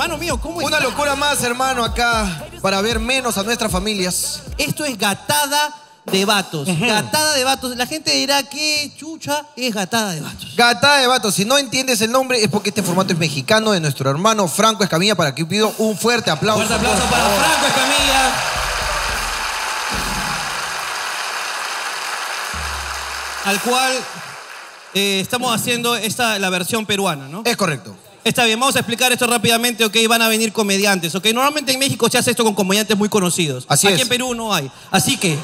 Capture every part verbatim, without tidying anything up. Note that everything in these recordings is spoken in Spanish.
hermano mío, ¿cómo es? Una locura más, hermano, acá, para ver menos a nuestras familias. Esto es gatada de vatos. Uh-huh. Gatada de vatos. La gente dirá que chucha es gatada de vatos. Gatada de vatos. Si no entiendes el nombre es porque este formato es mexicano de nuestro hermano Franco Escamilla, para que pido un fuerte aplauso. Fuerte aplauso para Franco Escamilla. Al cual eh, estamos haciendo esta, la versión peruana, ¿no? Es correcto. Está bien, vamos a explicar esto rápidamente, ok, van a venir comediantes, ok. Normalmente en México se hace esto con comediantes muy conocidos. Así Aquí es. en Perú no hay. Así que...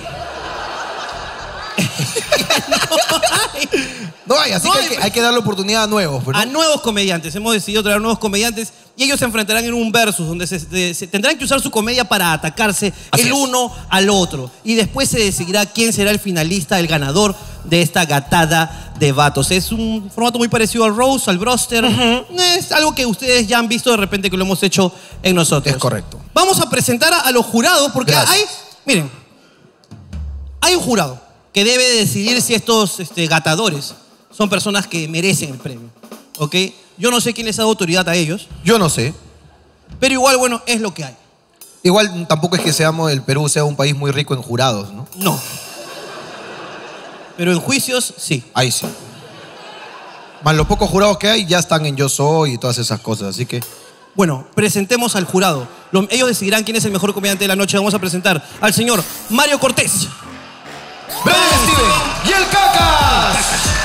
no hay. No hay, así no que, hay, hay, que hay que darle oportunidad a nuevos. ¿no? A nuevos comediantes. Hemos decidido traer nuevos comediantes y ellos se enfrentarán en un versus donde se, se, se tendrán que usar su comedia para atacarse así el es. uno al otro. Y después se decidirá quién será el finalista, el ganador de esta gatada de vatos. Es un formato muy parecido al roast, al broster. Uh-huh. Es algo que ustedes ya han visto de repente que lo hemos hecho en nosotros. Es correcto. Vamos a presentar a, a los jurados porque Gracias. hay... Miren, hay un jurado que debe decidir si estos este, gatadores son personas que merecen el premio, ¿ok? Yo no sé quién les ha dado autoridad a ellos. Yo no sé. Pero igual, bueno, es lo que hay. Igual tampoco es que seamos, el Perú sea un país muy rico en jurados, ¿no? No. Pero en juicios, sí. Ahí sí. Más los pocos jurados que hay ya están en Yo Soy y todas esas cosas, así que... Bueno, presentemos al jurado. Los, ellos decidirán quién es el mejor comediante de la noche. Vamos a presentar al señor Mario Cortés. ¡Brian Steven! ¡Y el Cacas!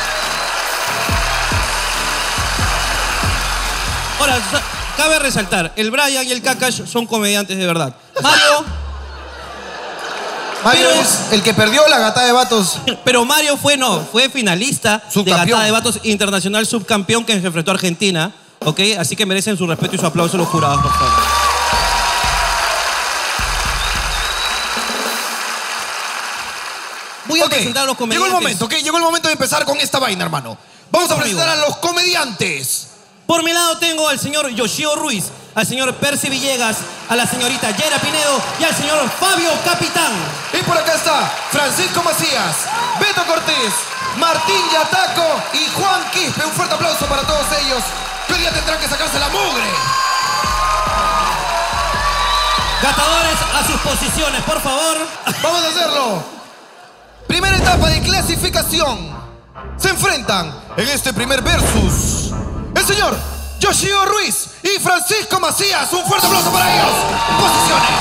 Ahora, cabe resaltar, el Brian y el Cacas son comediantes de verdad. Mario... Mario pero, es el que perdió la gatada de vatos. Pero Mario fue, no, fue finalista de gatada de vatos internacional subcampeón que se enfrentó a Argentina, ¿ok? Así que merecen su respeto y su aplauso los jurados, por favor. Voy a okay. presentar a los comediantes. Llegó el momento, ¿ok? Llegó el momento de empezar con esta vaina, hermano. Vamos a presentar a los comediantes. Por mi lado tengo al señor Yoshio Ruiz, al señor Percy Villegas, a la señorita Yera Pinedo y al señor Fabio Capitán. Y por acá está Francisco Macías, Beto Cortés, Martín Yataco y Juan Quispe. Un fuerte aplauso para todos ellos, que hoy día tendrán que sacarse la mugre. Gatadores a sus posiciones, por favor. Vamos a hacerlo. Primera etapa de clasificación. Se enfrentan en este primer versus el señor Yoshio Ruiz y Francisco Macías. Un fuerte aplauso para ellos. Posiciones.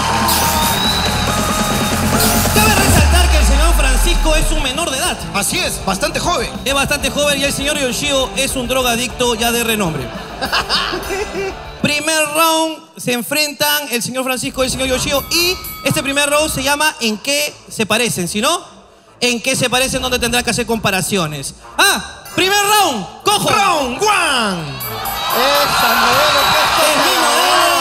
Cabe resaltar que el señor Francisco es un menor de edad. Así es, bastante joven. Es bastante joven y el señor Yoshio es un drogadicto ya de renombre. Primer round se enfrentan el señor Francisco y el señor Yoshio y este primer round se llama ¿En qué se parecen? Si no, ¿en qué se parecen? Donde tendrán que hacer comparaciones. ¡Ah! Primer round, cojo. Round one. Esa modelo que es mi modelo.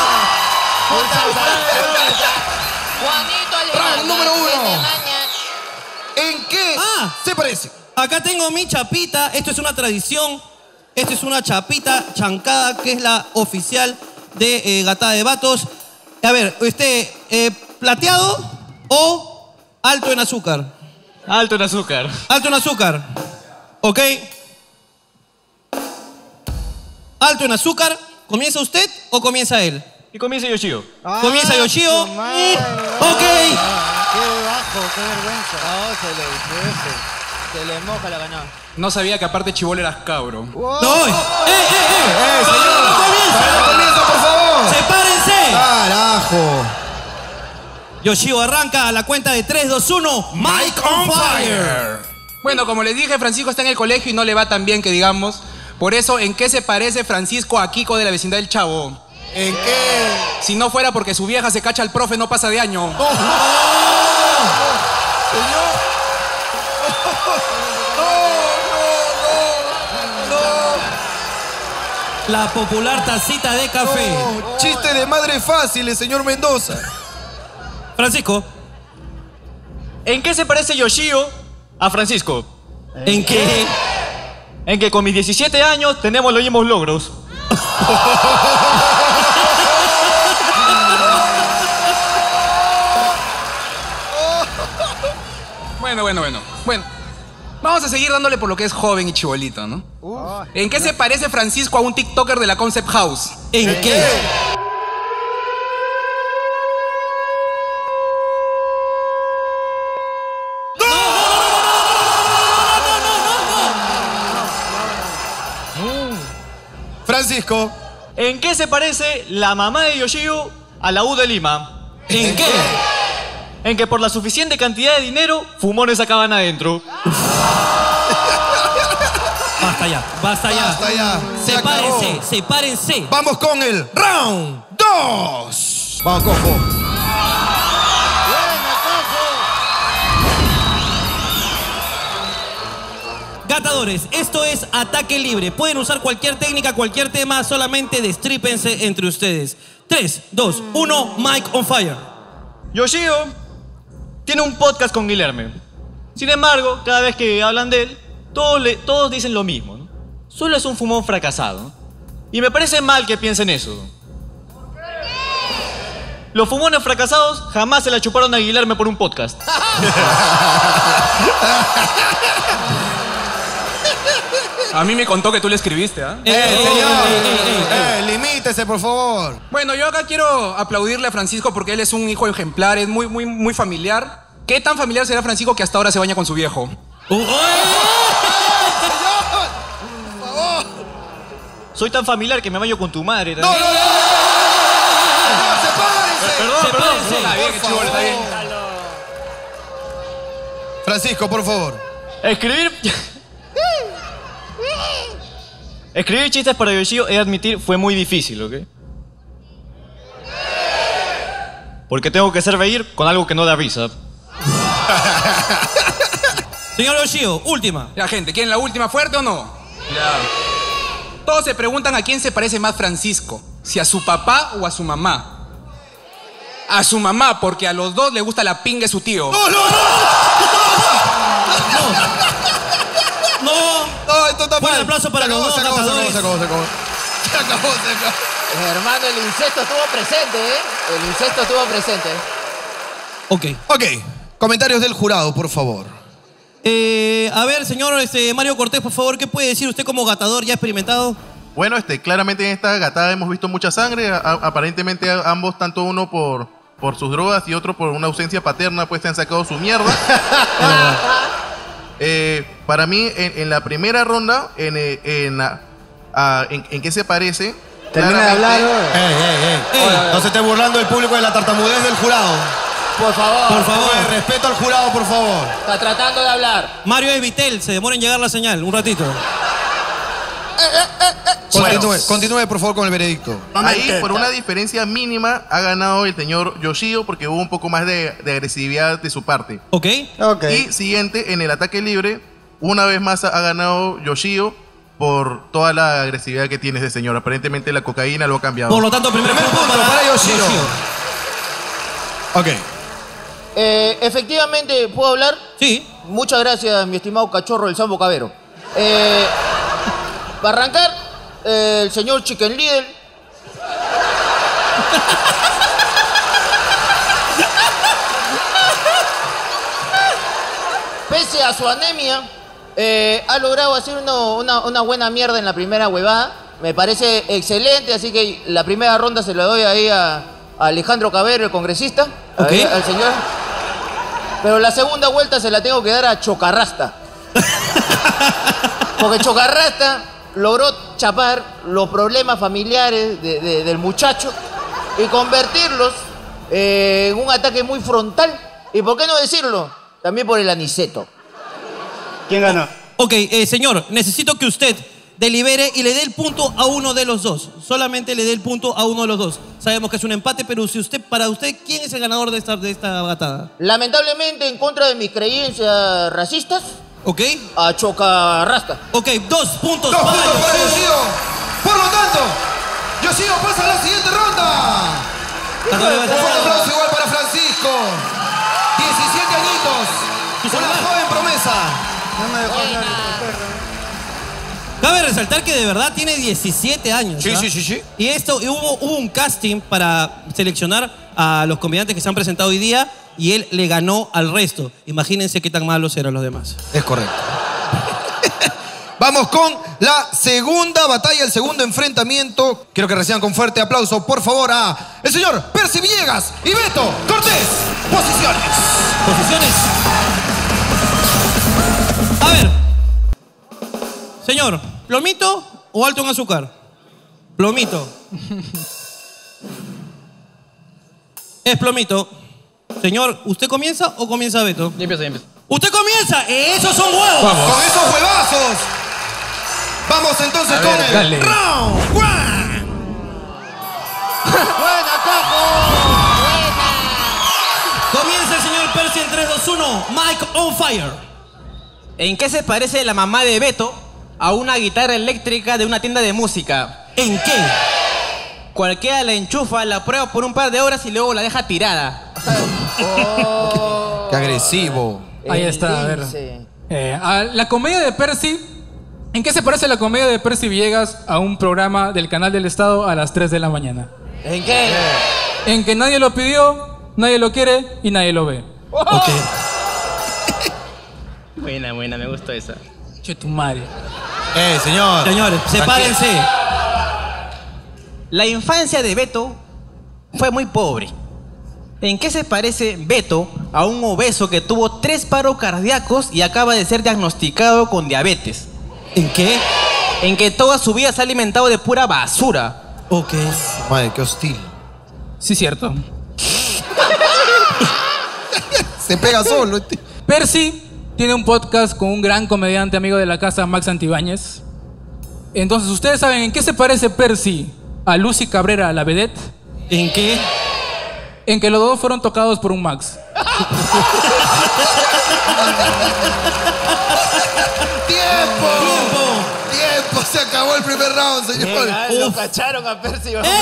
Juanito Round número uno. ¿En qué ah, se parece? Acá tengo mi chapita. Esto es una tradición. Esto es una chapita chancada que es la oficial de eh, gatada de vatos. A ver, usted, eh, ¿plateado o alto en azúcar? Alto en azúcar. Alto en azúcar. ¿Ok? Alto en azúcar. ¿Comienza usted o comienza él? Y comienza Yoshio. Ah, comienza Yoshio. Mm, ok. Qué bajo, qué vergüenza. No, se le, se le moja la ganada. No sabía que aparte chibolo eras cabro. Wow. No. ¡Eh, eh, eh! ¡Eh, no, señor! no comienza. ¡No comienza, por favor! ¡Sepárense! ¡Carajo! Yoshio arranca a la cuenta de tres, dos, uno. Mike on fire. Bueno, como les dije, Francisco está en el colegio y no le va tan bien que digamos. Por eso, ¿en qué se parece Francisco a Kiko de la vecindad del Chavo? ¿En qué? Si no fuera porque su vieja se cacha al profe, no pasa de año. ¡No! ¡No! ¡Señor! ¡No, no, no! La popular tacita de café. No, chiste de madre fácil, señor Mendoza. Francisco. ¿En qué se parece Yoshio a Francisco? ¿En qué? En que con mis diecisiete años tenemos los mismos logros. Bueno, bueno, bueno. Bueno, vamos a seguir dándole por lo que es joven y chibolito, ¿no? ¿En qué se parece Francisco a un TikToker de la Concept House? ¿En qué? Francisco. ¿En qué se parece la mamá de Yoshio a la U de Lima? ¿En qué? En que por la suficiente cantidad de dinero, fumones acaban adentro. Basta ya, basta ya. Basta ya. Se Sepárense, acabó. sepárense. Vamos con el round dos. Vamos, Cojo. Gatadores, esto es ataque libre. Pueden usar cualquier técnica, cualquier tema, solamente destrípense entre ustedes. tres, dos, uno, mic on fire. Yoshio tiene un podcast con Guilherme. Sin embargo, cada vez que hablan de él, todos, le- todos dicen lo mismo, ¿no? Solo es un fumón fracasado, ¿no? Y me parece mal que piensen eso. Los fumones fracasados jamás se la chuparon a Guilherme por un podcast. A mí me contó que tú le escribiste, ¿ah? Eh, ¡Eh, eh, señor! eh, eh, eh, eh. ¡Eh, limítese, por favor! Bueno, yo acá quiero aplaudirle a Francisco porque él es un hijo ejemplar, es muy, muy, muy familiar. ¿Qué tan familiar será Francisco que hasta ahora se baña con su viejo? Uh, ¡oh! Soy tan familiar que me baño con tu madre. ¡No, no, no! también. ¡Señor, sepárense! Perdón, perdón. Sepárense. Está bien, qué chulo, está bien. Francisco, por favor. Escribir... Escribir chistes para Yoshio, he de admitir, fue muy difícil, ¿ok? Porque tengo que ser reír con algo que no da risa. Señor Yoshio, última. La gente, ¿quieren la última fuerte o no? Ya. Todos se preguntan a quién se parece más Francisco, si a su papá o a su mamá. A su mamá, porque a los dos le gusta la pinga de su tío. ¡No, no, no! No. No, esto está Fuerte mal. aplauso para Se los acabó, dos se acabó, se acabó, gatadores. se acabó, se acabó. Se acabó, se acabó. Hermano, el incesto estuvo presente, ¿eh? El incesto estuvo presente. Ok. Ok, comentarios del jurado, por favor. Eh, a ver, señor este, Mario Cortés, por favor, ¿qué puede decir usted como gatador ya experimentado? Bueno, este, claramente en esta gatada hemos visto mucha sangre. A- a- aparentemente a- ambos, tanto uno por, por sus drogas y otro por una ausencia paterna, pues se han sacado su mierda. Eh, para mí, en, en la primera ronda, en, eh, en, la- a- en, en qué se parece. Termina de claramente- hablar, ¿no? Ey, ey, ey. Ey. No se esté burlando el público de la tartamudez del jurado. Por favor. Por favor. Oye, respeto al jurado, por favor. Está tratando de hablar. Mario Evitel, se demora en llegar la señal, un ratito. Continúe, continúe, por favor, con el veredicto. Ahí, por una diferencia mínima, ha ganado el señor Yoshio porque hubo un poco más de, de agresividad de su parte. ¿Ok? Ok. Y siguiente, en el ataque libre, una vez más ha ha ganado Yoshio por toda la agresividad que tiene ese señor. Aparentemente la cocaína lo ha cambiado. Por lo tanto, primer, Primer punto para Yoshio. Ok. Eh, efectivamente, ¿puedo hablar? Sí. Muchas gracias, mi estimado cachorro del Sambo Cabero. Eh, para arrancar, eh, el señor Chicken Little. Pese a su anemia, eh, ha logrado hacer uno- una, una buena mierda en la primera huevada. Me parece excelente, así que la primera ronda se la doy ahí a, a Alejandro Cabero, el congresista, ahí, Ok. al señor. Pero la segunda vuelta se la tengo que dar a Chocarrasta. Porque Chocarrasta logró chapar los problemas familiares de- de- del muchacho y convertirlos eh, en un ataque muy frontal. ¿Y por qué no decirlo? También por el aniceto. ¿Quién ganó? Ok, eh, señor, necesito que usted delibere y le dé el punto a uno de los dos. Solamente le dé el punto a uno de los dos. Sabemos que es un empate, pero si usted, para usted, ¿quién es el ganador de esta, de esta batada? Lamentablemente, en contra de mis creencias racistas, ¿Ok? a Chocarrasta. Ok, dos puntos Dos para puntos para Yoshio. Yoshio. Por lo tanto, Yoshio pasa a la siguiente ronda. Gatadores, Un gatadores. fuerte aplauso igual para Francisco. diecisiete añitos. Una joven promesa. Cabe resaltar que de verdad tiene diecisiete años. Sí, ¿ah? sí, sí, sí. Y esto, y hubo, hubo un casting para seleccionar a los comediantes que se han presentado hoy día y él le ganó al resto. Imagínense qué tan malos eran los demás. Es correcto. Vamos con la segunda batalla, el segundo enfrentamiento. Quiero que reciban con fuerte aplauso, por favor, a el señor Percy Villegas y Beto Cortés. Posiciones. Posiciones. A ver. Señor, ¿plomito o alto en azúcar? Plomito. Es Plomito. Señor, ¿usted comienza o comienza Beto? Ya empiezo, ya empiezo. ¡Usted comienza! ¡Esos son huevos! Vamos. Con esos huevazos. Vamos entonces A con ver, el dale. round one. ¡Buena, Caco! Comienza el señor Percy en tres, dos, uno. Mike on fire. ¿En qué se parece la mamá de Beto a una guitarra eléctrica de una tienda de música? ¿En qué? Cualquiera la enchufa, la prueba por un par de horas y luego la deja tirada. Qué agresivo. Ahí está, a ver. Lince. Eh, a la comedia de Percy. ¿En qué se parece la comedia de Percy Villegas a un programa del canal del Estado a las tres de la mañana? ¿En qué? En que nadie lo pidió, nadie lo quiere y nadie lo ve. Ok. Buena, buena, me gustó esa. Che, tu madre. Eh, señor. Señores, sepárense. La infancia de Beto fue muy pobre. ¿En qué se parece Beto a un obeso que tuvo tres paros cardíacos y acaba de ser diagnosticado con diabetes? ¿En qué? En que toda su vida se ha alimentado de pura basura. Ok. Madre, qué hostil. Sí, cierto. Se pega solo. este. Percy tiene un podcast con un gran comediante amigo de la casa, Max Antibáñez. Entonces, ¿ustedes saben en qué se parece Percy a Lucy Cabrera, la vedette? ¿En qué? En que los dos fueron tocados por un Max. ¡Tiempo! ¡Tiempo! ¡Tiempo! Se acabó el primer round, señor. Legal, ¡Eh, lo cacharon a Percy. eh,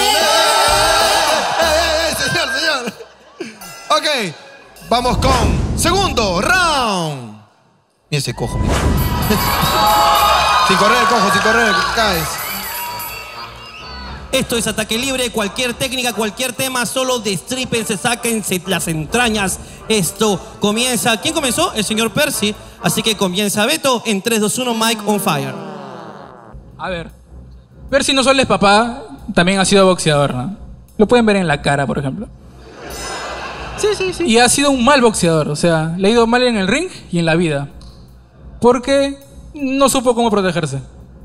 eh, señor, señor! Ok, vamos con segundo round. Mira ese cojo, mira. Sin correr, cojo, sin correr, caes. Esto es ataque libre, cualquier técnica, cualquier tema, solo destrípense, sáquense las entrañas. Esto comienza. ¿Quién comenzó? El señor Percy. Así que comienza Beto en tres, dos, uno, Mike on fire. A ver. Percy no solo es papá, también ha sido boxeador, ¿no? Lo pueden ver en la cara, por ejemplo. Sí, sí, sí. Y ha sido un mal boxeador, o sea, le ha ido mal en el ring y en la vida. Porque no supo cómo protegerse.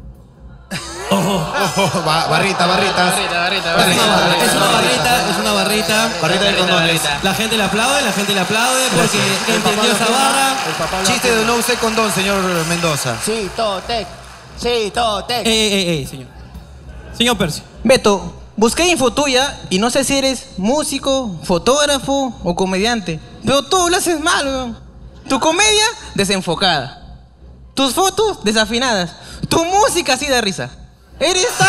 Oh, ba- barrita, barritas. Barrita, barrita, Es una, barrita. barra- es una barrita, es una barrita. Barrita de condones. La gente le aplaude, la gente le aplaude porque entendió esa barra. Chiste de no usé condón, señor Mendoza. Sí, Totec. Sí, Totec. Ey, ey, ey, ey, señor. Señor Percy. Beto, busqué info tuya y no sé si eres músico, fotógrafo o comediante. Pero todo lo haces mal, weón. Tu comedia, desenfocada. Tus fotos, desafinadas. Tu música, así de risa. Eres tan...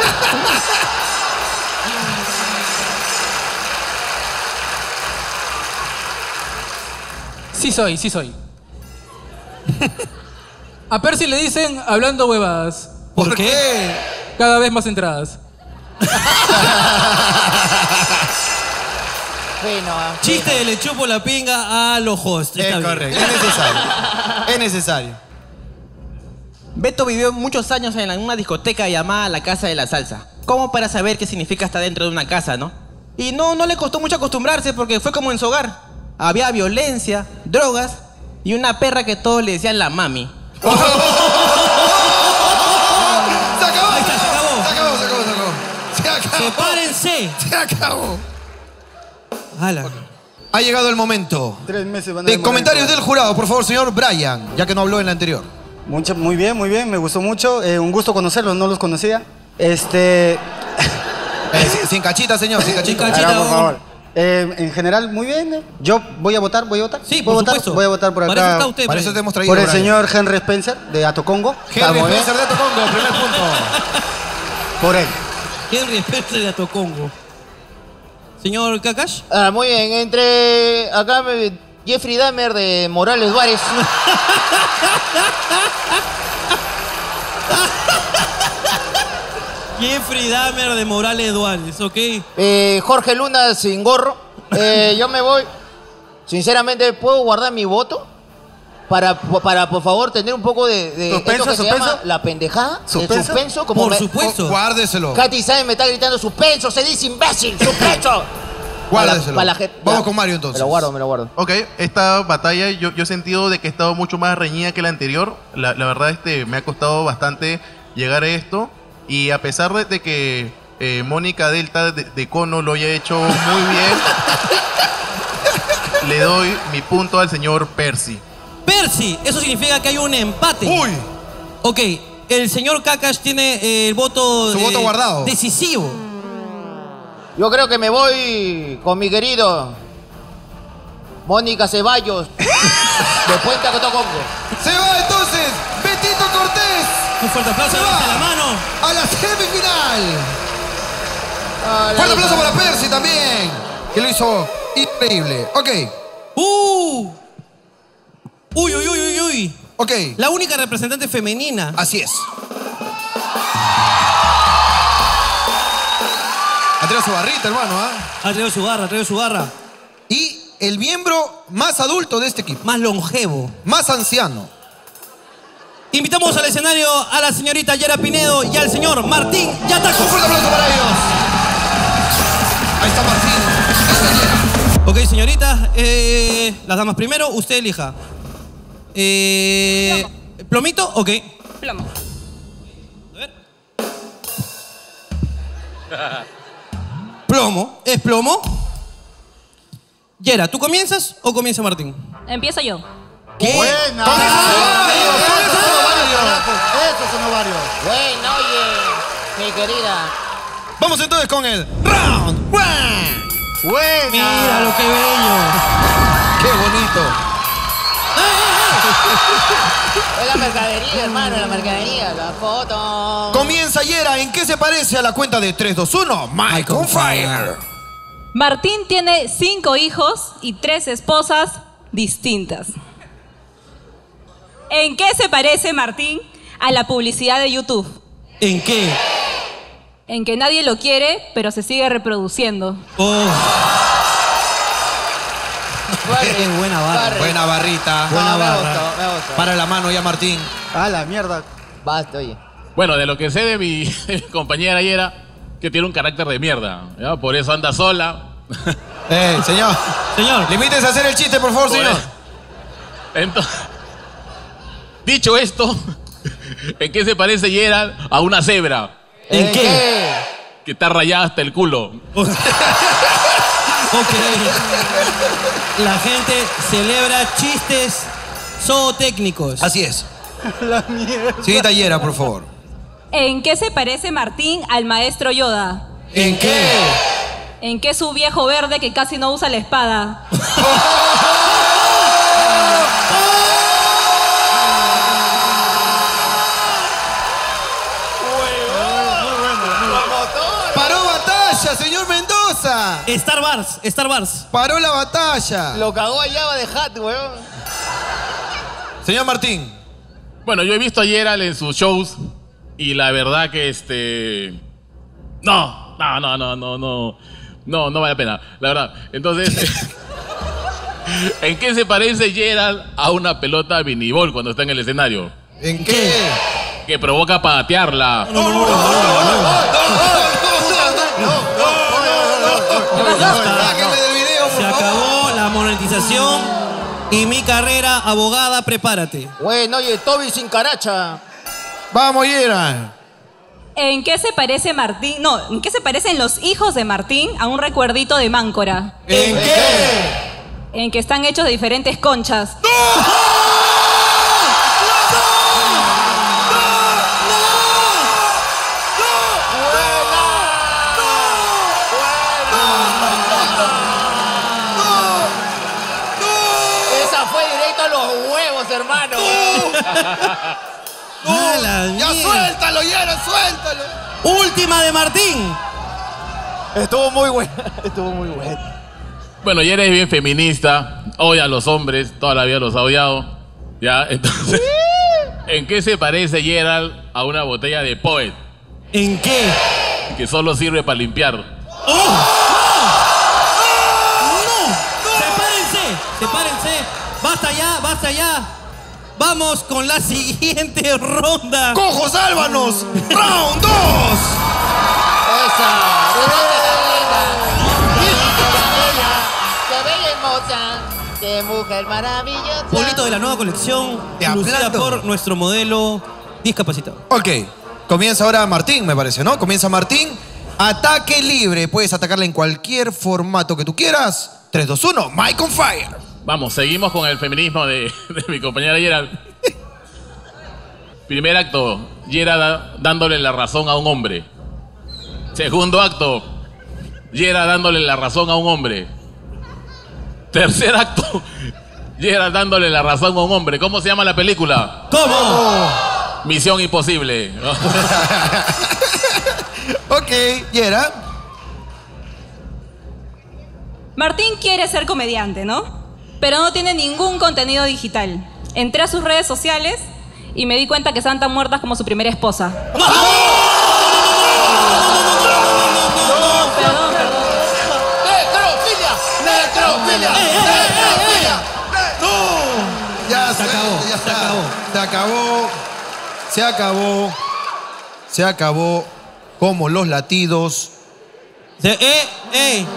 Sí soy, sí soy. A Percy le dicen hablando huevadas. ¿Por qué? Cada vez más entradas. Bueno, ah, Chiste de le chupo la pinga a los hosts. Es Está bien. correcto, es necesario. Es necesario. Beto vivió muchos años en una discoteca llamada La Casa de la Salsa. Como para saber qué significa estar dentro de una casa, ¿no? Y no, no le costó mucho acostumbrarse porque fue como en su hogar. Había violencia, drogas y una perra que todos le decían la mami. ¡Se acabó! Ahí está, se acabó. Se acabó, se acabó, se acabó. Se acabó. ¡Sepárense! Se acabó. Ala. Ha llegado el momento Tres meses van a de demorar comentarios en del jurado, por favor, señor Brian, ya que no habló en la anterior. Mucho, muy bien, muy bien, me gustó mucho. Eh, un gusto conocerlos, no los conocía. Este. Eh, sin, sin cachita, señor, sin cachita. Sin cachita. Ahora, por favor. Eh, en general, muy bien. eh. Yo voy a votar, voy a votar. Sí, ¿Voy por a votar? supuesto. Voy a votar por Para eso acá. está usted, Para eso te Brian. hemos traído, Por el Brian. señor Henry Spencer de Atocongo. Henry Estamos bien. Spencer de Tocongo, primer punto. Por él. Henry Spencer de Atocongo. Señor Kakash. ah, muy bien, entre acá me- Jeffrey Dahmer de Morales Juárez. Jeffrey Dahmer de Morales Duales, ¿ok? Eh, Jorge Luna sin gorro. Eh, yo me voy. Sinceramente, ¿puedo guardar mi voto? Para, para por favor, tener un poco de, de ¿Suspenso, esto que se suspenso? llama la pendejada. El ¿Suspenso? suspenso. Como Por me- supuesto. Guárdeselo. Katy Sainz me está gritando suspenso, se dice imbécil, suspenso. Guárdeselo. Para la gente- Vamos ya. con Mario entonces. Me lo guardo, me lo guardo. Ok, esta batalla yo, yo he sentido de que ha estado mucho más reñida que la anterior. La, la verdad este, me ha costado bastante llegar a esto. Y a pesar de, de que eh, Mónica Delta de, de Cono lo haya hecho muy bien, le doy mi punto al señor Percy. Percy, eso significa que hay un empate. Uy. Ok, el señor Kakash tiene eh, el voto, Su voto guardado. decisivo. Yo creo que me voy con mi querido Mónica Ceballos de Puente Cotocongo. Se va entonces Betito Cortés. Un fuerte aplauso, Se va levanta la mano. a la semifinal. Ah, la Fuerte aplauso hija. para Percy también, que lo hizo increíble. Ok, Uh. Uy, uy, uy, uy, uy. ok. La única representante femenina. Así es. Andrea Subarrita, hermano, ¿ah? Ha traído su garra, ha traído su garra. Y el miembro más adulto de este equipo, Más longevo. más anciano. Invitamos al escenario a la señorita Yera Pinedo y al señor Martín Yataco. Un fuerte aplauso para ellos. Ahí está Martín. Ahí está Yera. Ok, señorita, eh, las damas primero, usted elija. Eh, ¿Plomito? Ok. Plomo. A ver. Plomo. ¿Es plomo? Yera, ¿tú comienzas o comienza Martín? Empiezo yo. ¿Qué? Buena. Estos son varios. Bueno, oye, mi querida. Vamos entonces con el round one. Buena. Mira lo que bello. Qué bonito. Es la mercadería, hermano, la mercadería, la foto. Comienza Yera. ¿En qué se parece a la cuenta de tres, dos, uno? Mike on fire. Martín tiene cinco hijos y tres esposas distintas. ¿En qué se parece Martín a la publicidad de YouTube? ¿En qué? En que nadie lo quiere, pero se sigue reproduciendo. Oh, Barre, qué buena barra. barre. Buena barrita. No, buena me barra. gustó, me gustó. Para la mano ya, Martín. A la mierda. Basta, oye. Bueno, de lo que sé de mi, de mi compañera Yera, que tiene un carácter de mierda. ¿ya? Por eso anda sola. Eh, señor. Señor. Limítese a hacer el chiste, por favor, Por señor. eso. Entonces, dicho esto, ¿en qué se parece Yera a una cebra? ¿En qué? Que está rayada hasta el culo. Ok. La gente celebra chistes zootécnicos. Así es. La mierda. Siguiente Yera, por favor. ¿En qué se parece Martín al maestro Yoda? ¿En qué? ¿En qué su viejo verde que casi no usa la espada? Paró batalla, señor Mendoza. Star Wars, Star Wars. Paró la batalla. Lo cagó allá de Hat, weón. Señor Martín. Bueno, yo he visto a Yera en sus shows y la verdad que este... No, no, no, no, no, no. No, no vale la pena, la verdad. Entonces, ¿en qué se parece Gerald a una pelota minibol cuando está en el escenario? ¿En qué? Que provoca patearla. Sáquenme del video, por Se favor. acabó la monetización y mi carrera abogada, prepárate. Bueno, oye, Toby sin caracha. Vamos, Yera. ¿En qué se parece Martín? No, ¿en qué se parecen los hijos de Martín a un recuerdito de Máncora? ¿En qué? En que están hechos de diferentes conchas. Esa fue directo a los huevos, hermano. ¡A la Ya mierda! suéltalo, Yera, suéltalo. Última de Martín. Estuvo muy buena. Estuvo muy buena. Bueno, Yera es bien feminista, odia a los hombres, toda la vida los ha odiado. Ya, entonces, ¿en qué se parece Gerald a una botella de Poet ¿En qué? que solo sirve para limpiar? ¡Sepárense! ¡Sepárense! ¡Basta ya! ¡Basta ya! Vamos con la siguiente ronda. ¡Cojo, sálvanos! ¡Round dos! Esa. ¡Qué bella hermosa! ¡Qué mujer maravillosa! Polito de la nueva colección, Te lucida aplaudo. por nuestro modelo discapacitado. Ok. Comienza ahora Martín, me parece, ¿no? Comienza Martín. Ataque libre. Puedes atacarle en cualquier formato que tú quieras. tres, dos, uno. Mike on fire. Vamos, seguimos con el feminismo de, de mi compañera Yera. Primer acto, Yera da- dándole la razón a un hombre. Segundo acto, Yera dándole la razón a un hombre. Tercer acto, Yera dándole la razón a un hombre. ¿Cómo se llama la película? ¿Cómo? Misión Imposible. Ok, Yera. Martín quiere ser comediante, ¿no? Pero no tiene ningún contenido digital. Entré a sus redes sociales y me di cuenta que estaban tan muertas como su primera esposa. ¡No! Perdón, perdón. ¡Necrofilia! ¡Necrofilia! ¡Necrofilia! ¡No! Ya se, acabó, ya se está. acabó. Se acabó. Se acabó. Se acabó. Como los latidos. Se- ¡Eh! ¡Eh!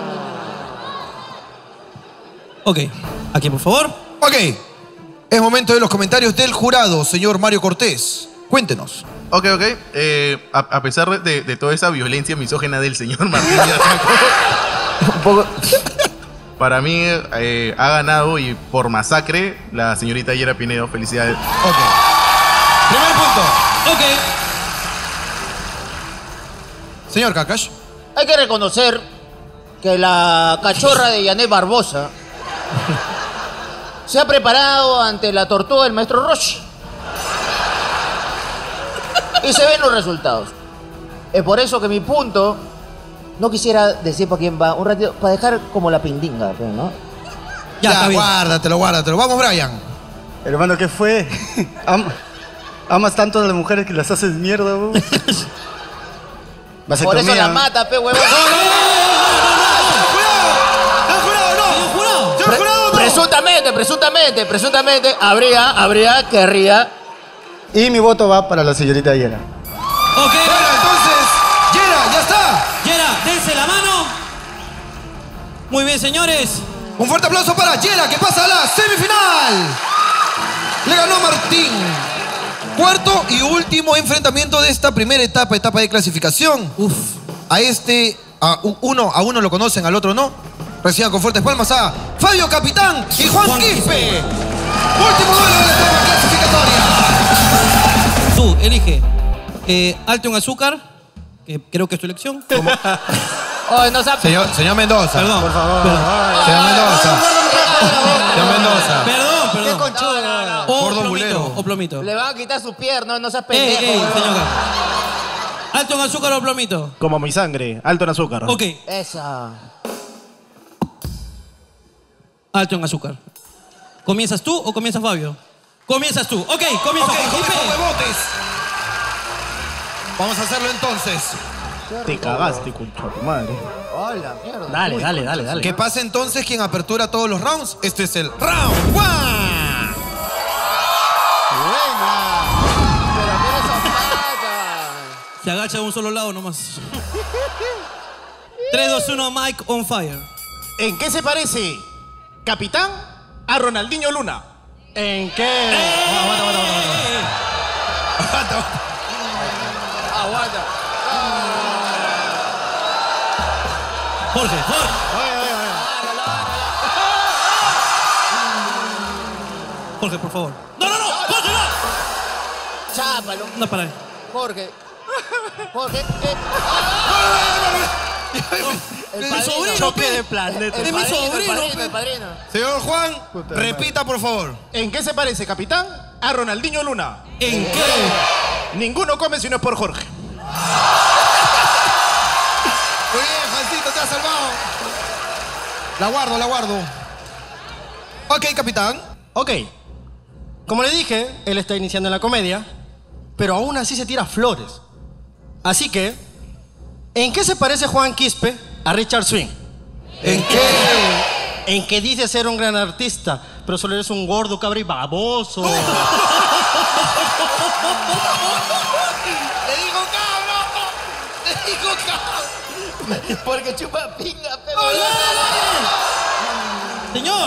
Ok. Aquí, por favor. Ok. Es momento de los comentarios del jurado, señor Mario Cortés. Cuéntenos. Ok, ok. Eh, a, a pesar de, de toda esa violencia misógina del señor Martín, Un poco... para mí eh, ha ganado y por masacre la señorita Yera Pinedo. Felicidades. Ok. Primer punto. Ok. Señor Kakash. Hay que reconocer que la cachorra de Yanet Barbosa se ha preparado ante la tortuga del maestro Roche. Y se ven los resultados. Es por eso que mi punto, no quisiera decir para quién va, un ratito, para dejar como la pindinga, ¿no? Ya, está bien. guárdatelo, guárdatelo. Vamos, Brian. Hermano, ¿qué fue? Am- amas tanto a las mujeres que las haces mierda, bro. Por eso Vasectomía. la mata, pe, huevón. ¡El jurado no! Señor jurado. ¡Señor jurado no! Presuntamente, presuntamente, presuntamente, habría, habría, querría. Y mi voto va para la señorita Yera. Ok. Bueno, entonces, Yera, ya está. Yera, dense la mano. Muy bien, señores. Un fuerte aplauso para Yera, que pasa a la semifinal. Le ganó Martín. Cuarto y último enfrentamiento de esta primera etapa, etapa de clasificación. Uf. A este, a u- uno, a uno lo conocen, al otro no. Reciban con fuertes palmas a Fabio Capitán y Juan, Juan Quispe. Último duelo de la etapa clasificatoria. Tú, elige. Eh, Alto en azúcar, que creo que es tu elección. Oh, no sabe. Señor, señor Mendoza. Perdón. Por favor. Señor Mendoza. Señor Mendoza. Perdón, Qué perdón. conchuda. O Gordo plomito, bulero. o plomito. Le van a quitar su pierna, no seas Ey, pendejo. ey, huevón. señor Gas. Alto en azúcar o plomito. Como mi sangre, alto en azúcar. Ok, Esa. alto en azúcar. ¿Comienzas tú o comienza Fabio? Comienzas tú. Ok, comienza Ok, Juan come Quispe. huevotes. Vamos a hacerlo entonces. Te cagaste, concha tu madre. Hola, mierda. Dale, dale, dale, dale. Que pase entonces quien apertura todos los rounds. Este es el round one. Buena. Pero mira esa pata. Se agacha de un solo lado nomás. tres, dos, uno, Mike on fire. ¿En qué se parece Capitán a Ronaldinho Luna? ¿En qué? Aguanta. Jorge, Jorge. Jorge, por favor. No, no, no, Jorge, no. Chápalo. No, para. Jorge. Jorge. eh. El Mi padrino. sobrino, Choque pe. de planeta. El Es mi padrino, el sobrino, padrino, pe. el padrino. Señor Juan, repita por favor. ¿En qué se parece Capitán a Ronaldinho Luna? ¿En qué? Ninguno come si no es por Jorge. Muy bien, Juancito, te has salvado. La guardo, la guardo. Ok, capitán. Ok. Como le dije, él está iniciando en la comedia, pero aún así se tira flores. Así que, ¿en qué se parece Juan Quispe a Richard Swing? ¿En qué? En que dice ser un gran artista, pero solo eres un gordo, cabra y baboso. ¡Le digo cabrón! ¡Le digo cabrón! Porque chupa pinga, pe. Señor.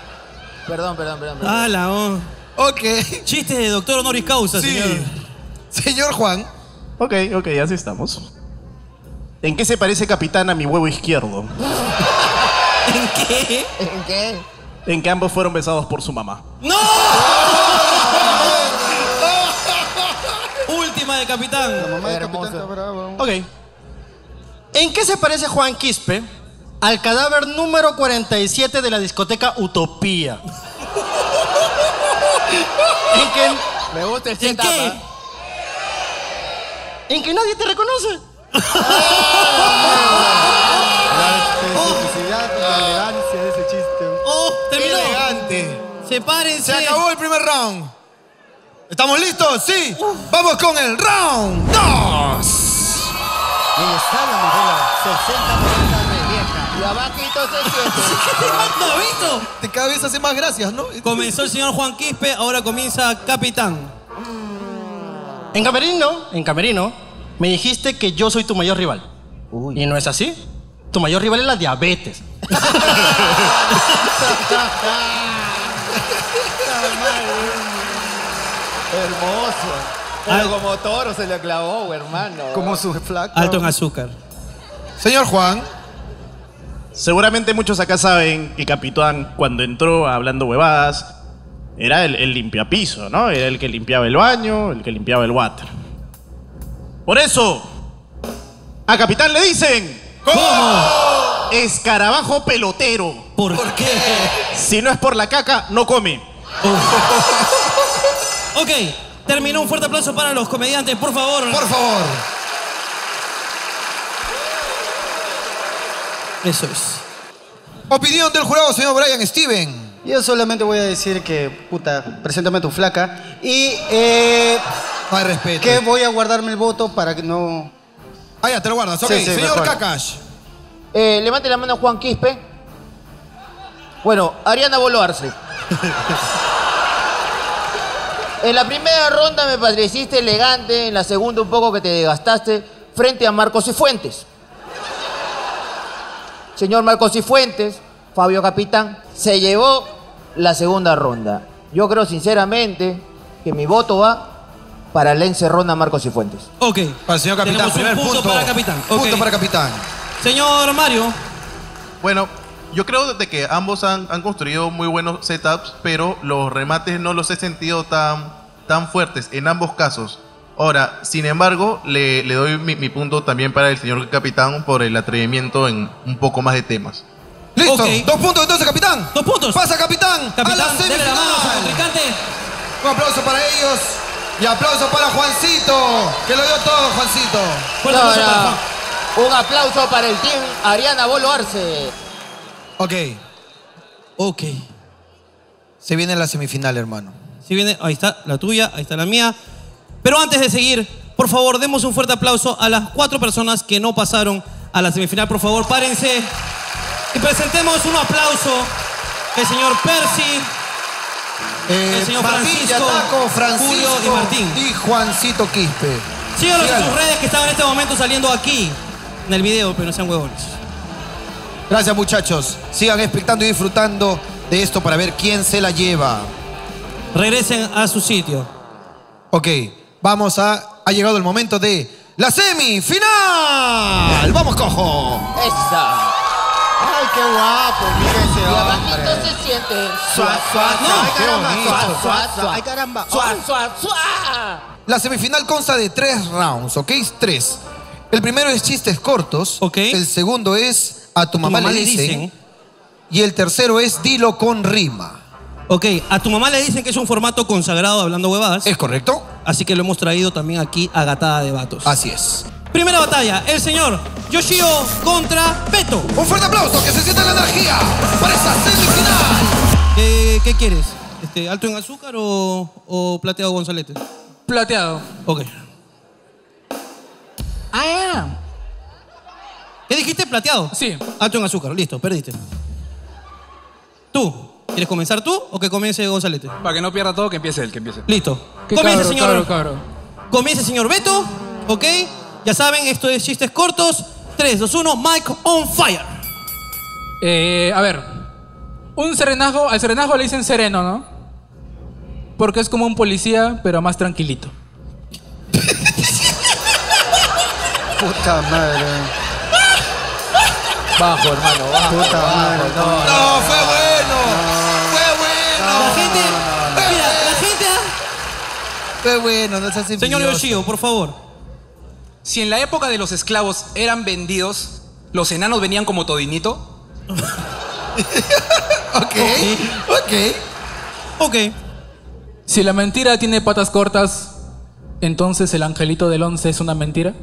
Perdón, perdón, perdón. perdón. Ah, la oh. Ok. Chistes de doctor honoris causa, Sí. señor. Señor Juan. Ok, ok, así estamos. ¿En qué se parece Capitán a mi huevo izquierdo? ¿En qué? ¿En qué? En que ambos fueron besados por su mamá. ¡No! Última de capitán. La mamá de Hermoso. capitán está brava. Ok. ¿En qué se parece Juan Quispe al cadáver número cuarenta y siete de la discoteca Utopía? ¿En qué? Me gusta el ¿En setup, qué? ¿ah? ¿En que nadie te reconoce? La especificidad y la elegancia de ese chiste. ¡Oh! ¡Qué ¡Terminó! elegante! Sepárense. Se acabó el primer round. ¿Estamos listos? Sí. Vamos con el round dos. Y está la novela sesenta noventa de vieja. Y abajito se siente. ¿No has visto? Te cada vez hace más gracias, ¿no? Comenzó el señor Juan Quispe, ahora comienza capitán. En Camerino, en Camerino, me dijiste que yo soy tu mayor rival. ¿Y no es así? Tu mayor rival es la diabetes. Hermoso. Pero como toro se le clavó, hermano. Como su flaca. Alto en azúcar. Señor Juan. Seguramente muchos acá saben que Capitán, cuando entró hablando huevadas, era el, el limpiapiso, ¿no? Era el que limpiaba el baño, el que limpiaba el water. Por eso, a Capitán le dicen... ¿Cómo? Escarabajo pelotero. ¿Por qué? Si no es por la caca, no come. Ok, terminó. Un fuerte aplauso para los comediantes, por favor. Por favor. Eso es. Opinión del jurado, señor Brian Steven. Yo solamente voy a decir que, puta, preséntame a tu flaca. Y, eh... Más respeto. que voy a guardarme el voto para que no... Ah, ya, te lo guardas. Ok, Sí, sí, señor mejor. Kakash. Eh, levante la mano Juan Quispe. Bueno, Ariana Boluarse. En la primera ronda me pareciste elegante, en la segunda un poco que te desgastaste frente a Marcos y Fuentes. Señor Marcos y Fuentes, Fabio Capitán, se llevó la segunda ronda. Yo creo sinceramente que mi voto va para la encerrona Marcos y Fuentes. Ok. Para el señor Capitán, Tenemos un primer punto, punto. para capitán. Punto Ok. para Capitán. Señor Mario. Bueno, yo creo de que ambos han, han construido muy buenos setups, pero los remates no los he sentido tan, tan fuertes en ambos casos. Ahora, sin embargo, le, le doy mi, mi punto también para el señor Capitán por el atrevimiento en un poco más de temas. Listo. Ok. Dos puntos entonces, Capitán. Dos puntos. Pasa, Capitán. a la Capitán, denle la mano a su semifinal. contrincante. Un aplauso para ellos. Y aplauso para Juancito. Que lo dio todo, Juancito. Fuerte No, aplauso para no. Juan. Un aplauso para el team Ariana Boluarse. Ok. Ok. Se viene la semifinal, hermano. Si viene, ahí está la tuya, ahí está la mía. Pero antes de seguir, por favor, demos un fuerte aplauso a las cuatro personas que no pasaron a la semifinal. Por favor, párense. Y presentemos un aplauso al señor Percy, Eh, el señor Martín Francisco, Yataco, Francisco Julio y Martín. y Juancito Quispe. Síganos en Síganlo. sus redes que están en este momento saliendo aquí en el video, pero no sean huevones. Gracias, muchachos. Sigan expectando y disfrutando de esto para ver quién se la lleva. Regresen a su sitio. Ok, vamos a... Ha llegado el momento de la semifinal. ¡Vamos, cojo! Esa. ¡Ay, qué guapo! Mira ese Y abajito hombre. se siente. Suá, suá, No, suá, qué caramba, bonito. suá, suá, Suá, suá. Ay, caramba. Suá, suá, suá. La semifinal consta de tres rounds, ¿ok? Tres. El primero es chistes cortos. Ok. El segundo es a tu mamá, le dicen. Y el tercero es dilo con rima. Ok, a tu mamá le dicen que es un formato consagrado hablando huevadas. ¿Es correcto? Así que lo hemos traído también aquí a Gatada de Vatos. Así es. Primera batalla, el señor Yoshio contra Beto. Un fuerte aplauso, que se sienta la energía para esa semifinal. ¿Qué, qué quieres? Este, ¿Alto en azúcar o, o plateado Gonzalete? Plateado. Ok. Ah, ¿Qué dijiste? ¿Plateado? Sí. Alto en azúcar, listo, perdiste. ¿Tú? ¿Quieres comenzar tú o que comience Gonzalete? Para que no pierda todo, que empiece él, que empiece. Listo. qué Comience, cabro, señor. cabro, cabro. Comience, señor Beto. ¿Ok? Ya saben, esto es chistes cortos. tres, dos, uno, mic on fire. Eh, a ver. Un serenajo, al serenajo le dicen sereno, ¿no? Porque es como un policía, pero más tranquilito. Puta madre. Bajo, hermano, bajo. Puta bajo, madre. no, no. No, fue bueno. Fue bueno. La gente, mira, la gente... Fue bueno, no seas Señor envidioso. Yoshio, por favor. Si en la época de los esclavos eran vendidos, los enanos venían como todinito. Ok, ok. Ok. Si la mentira tiene patas cortas, entonces el angelito del once es una mentira.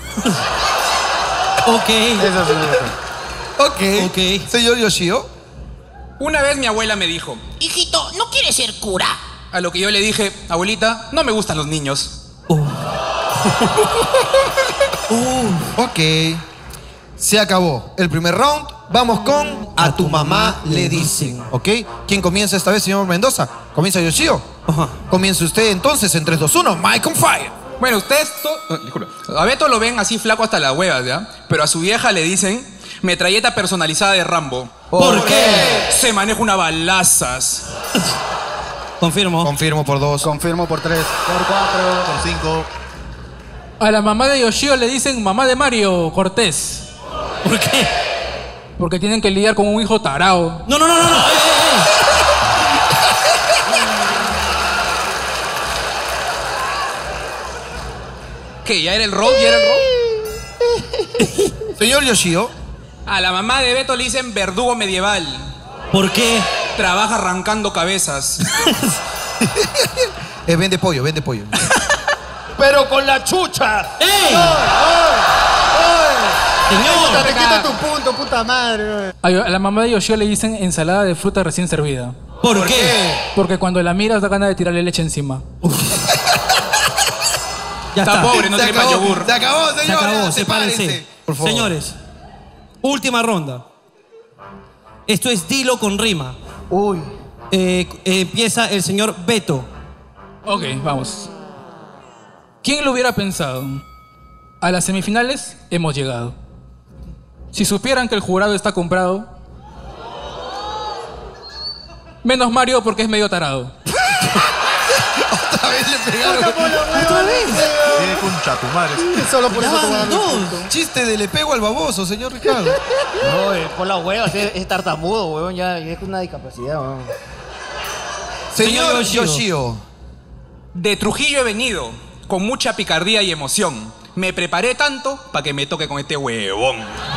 Ok. Eso sí me gusta. Ok. Ok. Señor Yoshio. Una vez mi abuela me dijo, Hijito, ¿no quieres ser cura? a lo que yo le dije, abuelita, no me gustan los niños. Ok. Se acabó el primer round. Vamos con A tu mamá le dicen. ¿Ok? ¿Quién comienza esta vez, señor Mendoza? ¿Comienza Yoshio? Ajá. Comience usted entonces en tres, dos, uno. Mike on fire. Bueno, ustedes, to- eh, disculpe, a Beto lo ven así flaco hasta las huevas, ¿ya? Pero a su vieja le dicen metralleta personalizada de Rambo. ¿Por qué? Se maneja una balazas. Confirmo. Confirmo por dos. Confirmo por tres. Por cuatro. Por cinco. A la mamá de Yoshio le dicen mamá de Mario Cortés. ¿Por qué? Porque tienen que lidiar con un hijo tarao. No, no, no, no, no. ¡Ey, ey, ey! ¿Qué? ¿Ya era el rock? ¿Ya era el rock? Señor Yoshio. A la mamá de Beto le dicen verdugo medieval. ¿Por qué? Trabaja arrancando cabezas. Eh, vende pollo, vende pollo. Pero con la chucha. ¡Ey! Puta, te Señor. quito tu punto, puta madre. A la mamá de Yoshio le dicen ensalada de fruta recién servida. ¿Por qué? Porque cuando la miras da ganas de tirarle leche encima. Ya Está está. pobre, no se, tiene pa' acabó, yogur. se acabó, Se señor. acabó, Sepárense. sepárense. Por favor. Señores, última ronda. Esto es dilo con rima. Uy. Eh, eh, empieza el señor Beto. Ok, vamos. ¿Quién lo hubiera pensado? A las semifinales hemos llegado. Si supieran que el jurado está comprado. Menos Mario porque es medio tarado. Otra vez le pegaron. ¿Otra vez? Tiene concha tu madre. Solo por Ya eso te voy a van dar mi dos. punto. Chiste de le pego al baboso, señor Ricardo. No, eh, por las huevas, es, es tartamudo, huevón, ya, ya es una discapacidad, huevón. Señor Señor Yoshio. Yoshio. De Trujillo he venido, con mucha picardía y emoción. Me preparé tanto para que me toque con este huevón.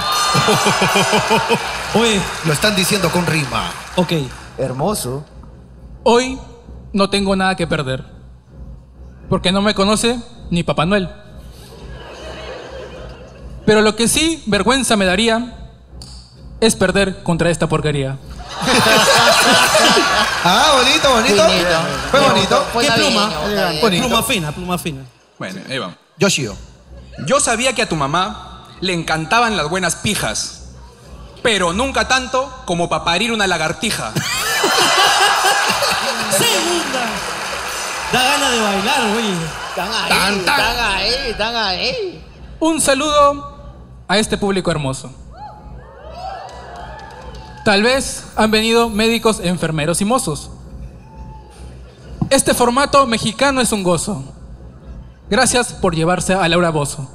Oye, Lo están diciendo con rima. ok. Hermoso. Hoy no tengo nada que perder. Porque no me conoce ni Papá Noel. Pero lo que sí vergüenza me daría es perder contra esta porquería. Ah, bonito, bonito. Finito. Fue bonito. Fue ¿Qué navideño, pluma? está bien. Bonito. Pluma fina, pluma fina. Bueno, ahí vamos. Yoshio. Yo sabía que a tu mamá le encantaban las buenas pijas, pero nunca tanto como para parir una lagartija. Segunda. Da ganas de bailar, oye. Están ahí, Tan, tan. están ahí, están ahí. Un saludo a este público hermoso. Tal vez han venido médicos, enfermeros y mozos. Este formato mexicano es un gozo. Gracias por llevarse a Laura Bozzo.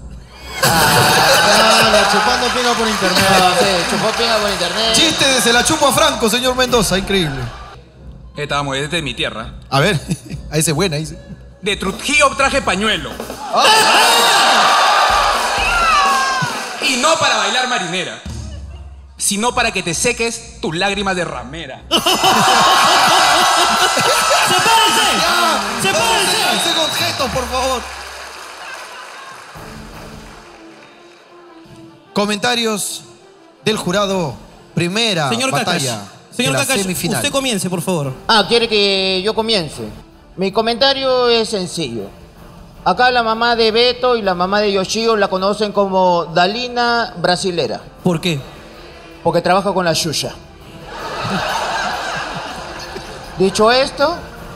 Ah, chupando pinga por internet. No, sí, chupó pinga por internet. Chiste de se la chupo a Franco, señor Mendoza. Increíble. Estamos, este es mi tierra. A ver, ahí se buena, ahí se... De Trujillo traje pañuelo. Y no para bailar marinera, sino para que te seques tus lágrimas de ramera. ¡Sepárense! ¡Sepárense! Ese objeto, por favor. Comentarios del jurado. Primera Señor batalla. Kakash. Señor de la Kakash, semifinal. usted comience, por favor. Ah, quiere que yo comience. Mi comentario es sencillo. Acá la mamá de Beto y la mamá de Yoshio la conocen como Dalina Brasilera, ¿Por qué? porque trabaja con la Xuxa. Dicho esto,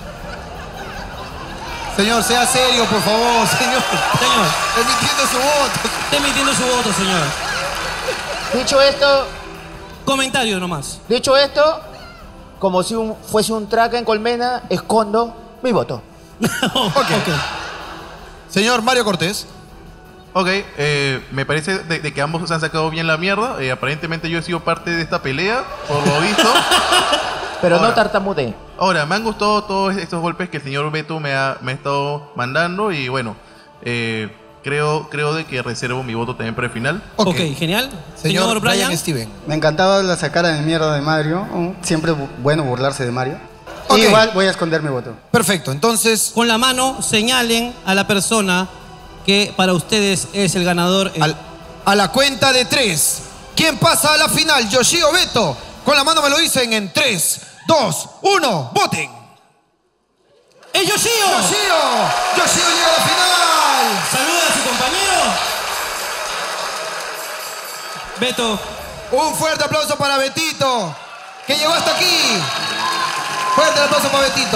Señor, sea serio, por favor, señor. Señor, Emitiendo su voto. está emitiendo su voto, señor. dicho esto, Comentario nomás. dicho esto, como si un- fuese un traca en colmena, escondo mi voto. ok. Señor Mario Cortés. Ok, eh, me parece de, de que ambos se han sacado bien la mierda. Eh, aparentemente yo he sido parte de esta pelea, por lo visto. Pero ahora, no tartamude. Ahora, me han gustado todos estos golpes que el señor Beto me ha, me ha estado mandando y bueno, eh, creo, creo de que reservo mi voto también para el final. Ok, okay, genial. Señor, señor Brian, Brian Steven. Me encantaba la sacada de mierda de Mario. Oh, siempre bu bueno burlarse de Mario. Okay. Igual voy a esconder mi voto. Perfecto, entonces... Con la mano señalen a la persona que para ustedes es el ganador. Al, a la cuenta de tres. ¿Quién pasa a la final? ¿Yoshio o Beto? Con la mano me lo dicen en tres, dos, uno, voten. ¡Es Yoshio! ¡Yoshio! ¡Yoshio llega a la final! Saluda a su compañero. Beto. Un fuerte aplauso para Betito, que llegó hasta aquí. Fuerte aplauso para Betito.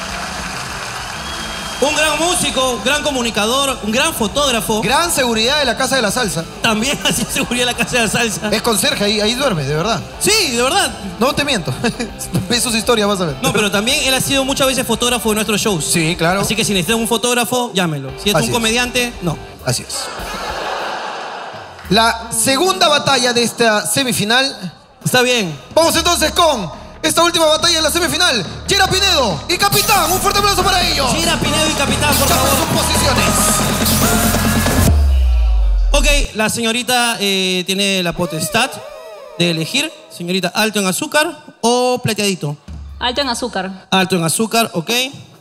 Un gran músico, gran comunicador, un gran fotógrafo. Gran seguridad de la Casa de la Salsa. También hacía seguridad de la Casa de la Salsa. Es conserje, ahí, ahí duerme, de verdad. Sí, de verdad. No te miento. Ve sus historias, vas a ver. No, pero también él ha sido muchas veces fotógrafo de nuestros shows. Sí, claro. Así que si necesitan un fotógrafo, llámelo. Si es Así un comediante, es. no. Así es. La segunda batalla de esta semifinal. Está bien. Vamos entonces con esta última batalla en la semifinal. Yera Pinedo y Capitán. Un fuerte aplauso para ellos. Yera Pinedo y Capitán, por favor. Sus posiciones. Ok, la señorita eh, tiene la potestad de elegir. Señorita, alto en azúcar o plateadito. Alto en azúcar. Alto en azúcar, ok.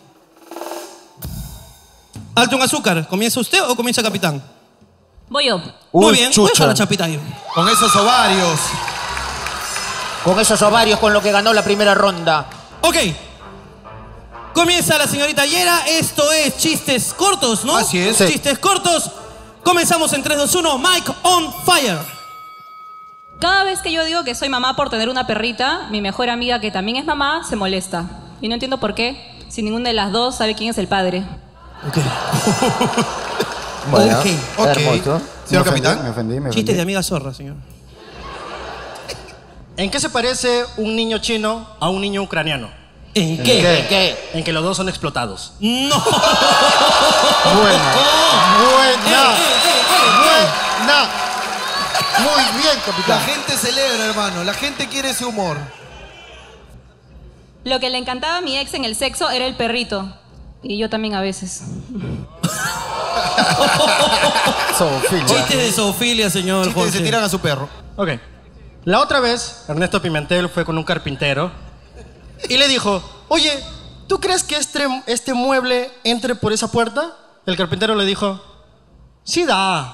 Alto en azúcar. ¿Comienza usted o comienza Capitán? Voy yo. Muy Uy, bien, voy a dejar la chapita ahí. Con esos ovarios. Con esos ovarios con lo que ganó la primera ronda. Ok. Comienza la señorita Yera. Esto es chistes cortos, ¿no? Así es. Chistes sí. cortos. Comenzamos en tres, dos, uno. Mic on fire. Cada vez que yo digo que soy mamá por tener una perrita, mi mejor amiga, que también es mamá, se molesta. Y no entiendo por qué, si ninguna de las dos sabe quién es el padre. Ok. Vaya. Ok. Okay. Hermoso. Señor me Capitán. Ofendí, me ofendí, me ofendí. Chistes de amiga zorra, señor. ¿En qué se parece un niño chino a un niño ucraniano? ¿En ¿En qué? qué? ¿En qué? En que los dos son explotados. No. Buena. Buena. Eh, eh, eh, eh. Buena. Muy bien, La capitán. gente celebra, hermano. La gente quiere ese humor. Lo que le encantaba a mi ex en el sexo era el perrito. Y yo también a veces. Zoofilia. Chistes de zoofilia, señor Chistes Jorge. se tiran a su perro. Ok. La otra vez, Ernesto Pimentel fue con un carpintero y le dijo, oye, ¿tú crees que este, este mueble entre por esa puerta? El carpintero le dijo, sí da.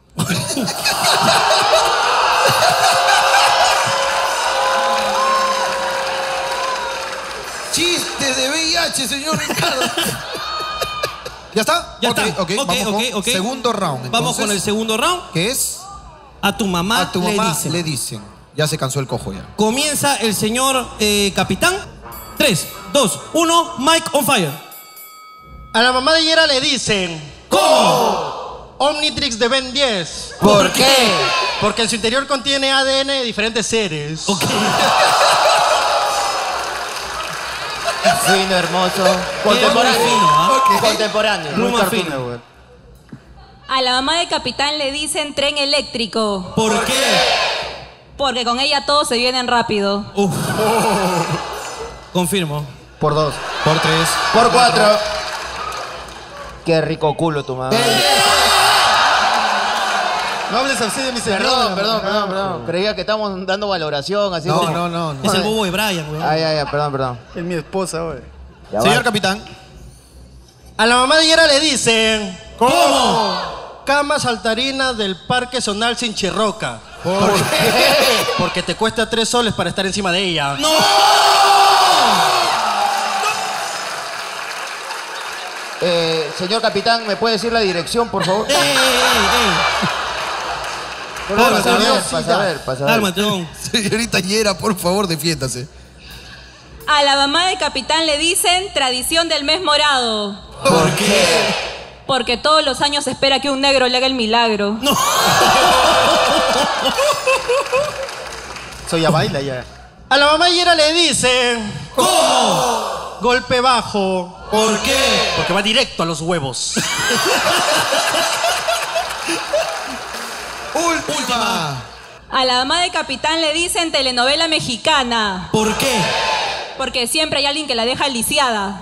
Chistes de V I H, señor Ricardo. ¿Ya está? Ya okay, está. Okay, Ok, vamos ok, con ok. segundo round. Vamos entonces, con el segundo round. ¿Qué es? A tu mamá, A tu mamá le dicen. le dicen. Ya se cansó el cojo ya. Comienza el señor eh, Capitán. tres, dos, uno. Mic on fire. A la mamá de Yera le dicen, ¿cómo? Omnitrix de Ben diez. ¿Por qué? Porque en su interior contiene A D N de diferentes seres. Ok. Fino, hermoso. Contemporáneo. Muy fino, ¿ah? Ok. Contemporáneo. Muy Muy fino. cartoon, güey. A la mamá del capitán le dicen tren eléctrico. ¿Por qué? Porque con ella todos se vienen rápido. Uf. Confirmo. Por dos. Por tres. Por cuatro. Qué rico culo tu mamá. No hables así de mi señora. Perdón, perdón, perdón, perdón. Creía que estamos dando valoración, así No, como- no, no. no. Es el bobo de Brian, weón. Ay, ay, ay, perdón, perdón. Es mi esposa, güey. Ya Señor va. Capitán. A la mamá de Yera le dicen, ¿Cómo? cama saltarina del Parque Zonal sin Chirroca. ¿Por qué? Porque te cuesta tres soles para estar encima de ella. ¡No! Eh, señor capitán, ¿me puede decir la dirección, por favor? ¡Ey, ey, ey! Para Cálmate, saber, weón. para saber, para saber. Cálmate, weón. Señorita Yera, por favor, defiéndase. A la mamá del capitán le dicen tradición del mes morado. ¿Por qué? Porque todos los años se espera que un negro le haga el milagro. No. Soy ya baila ya. A la mamá de Yera le dicen, ¿Cómo? golpe bajo. ¿Por qué? Porque va directo a los huevos. última. A la mamá de Capitán le dicen telenovela mexicana. ¿Por qué? Porque siempre hay alguien que la deja lisiada.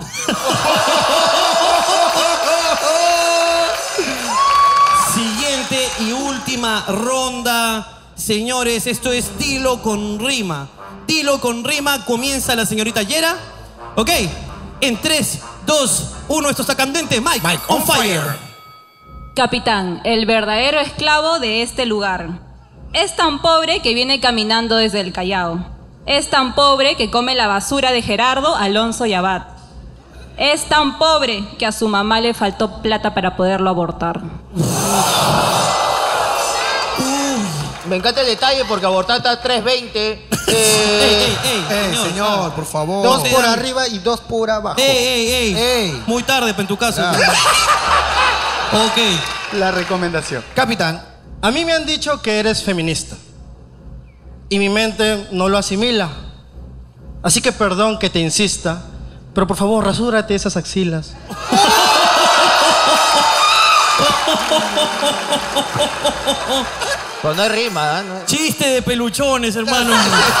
Siguiente y última ronda. Señores, esto es Dilo con Rima. Dilo con Rima, comienza la señorita Yera. Ok, en tres, dos, uno, esto está candente. Mike, Mike on, on fire. fire. Capitán, el verdadero esclavo de este lugar. Es tan pobre que viene caminando desde el Callao. Es tan pobre que come la basura de Gerardo, Alonso y Abad. Es tan pobre que a su mamá le faltó plata para poderlo abortar. Me encanta el detalle porque abortar está a tres veinte. Eh, ey, ey, ey, ey, señor, señor, por favor. Dos por arriba y dos por abajo. Ey, ey, ey. ey. Muy tarde, en tu caso. Ok. La recomendación. Capitán. A mí me han dicho que eres feminista. Y mi mente no lo asimila. Así que perdón que te insista, pero por favor, rasúrate esas axilas. Pues no hay rima, ¿eh? No. Chiste de peluchones, hermano.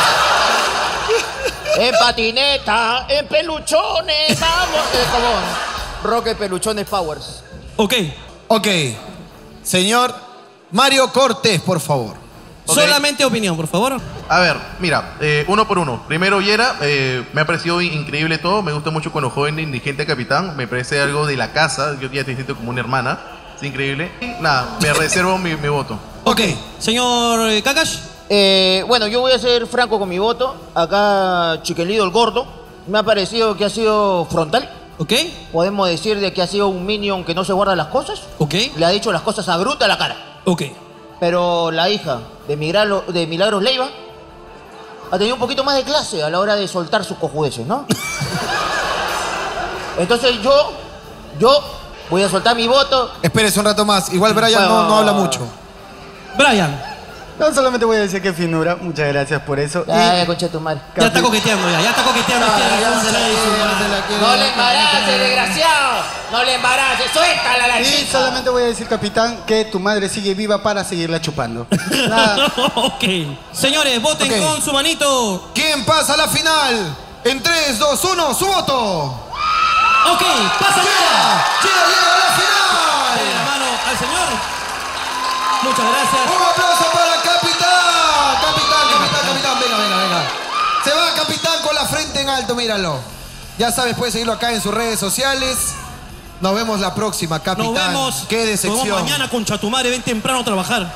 En patineta, en peluchones, vamos. Eh, como Roque Peluchones Powers. Ok. Ok. Señor Mario Cortés, por favor. Okay. Solamente opinión, por favor. A ver, mira, eh, uno por uno. Primero, Yera, eh, me ha parecido increíble todo. Me gusta mucho con los jóvenes indigente Capitán. Me parece algo de la casa. Yo ya te siento como una hermana. Es increíble. Y nada, me reservo mi, mi voto. Ok. Señor eh, Kakash. Eh, bueno, yo voy a ser franco con mi voto. Acá, Chiquelido el Gordo, me ha parecido que ha sido frontal. Ok. Podemos decir de que ha sido un minion que no se guarda las cosas. Ok. Le ha dicho las cosas a bruta a la cara. Ok. Pero la hija de, Migralo, de Milagros Leiva ha tenido un poquito más de clase a la hora de soltar sus cojudeces, ¿no? Entonces yo, yo voy a soltar mi voto. Espérese un rato más. Igual Brian Bueno, no, no habla mucho. Brian. No, solamente voy a decir que finura. Muchas gracias por eso. Ay, concha tu madre. Ya está coqueteando, ya. Ya está coqueteando. No, ya, ya se la quiere, ya se la quiere. No le embaraces, desgraciado. No le embaraces. Suéltala la Y chica. solamente voy a decir, capitán, que tu madre sigue viva para seguirla chupando. Nada. Ok. Señores, voten Ok. con su manito. ¿Quién pasa a la final? En tres, dos, uno, su voto. Ok, pasa ya. Llega, llega a la final. Dale la mano al señor. Muchas gracias. Un aplauso para el capitán. Capitán, capitán, capitán. Venga, venga, venga. Se va capitán con la frente en alto, míralo. Ya sabes, puedes seguirlo acá en sus redes sociales. Nos vemos la próxima, capitán. Nos vemos. Qué Nos decepción. vemos mañana con Chatumare. Ven temprano a trabajar.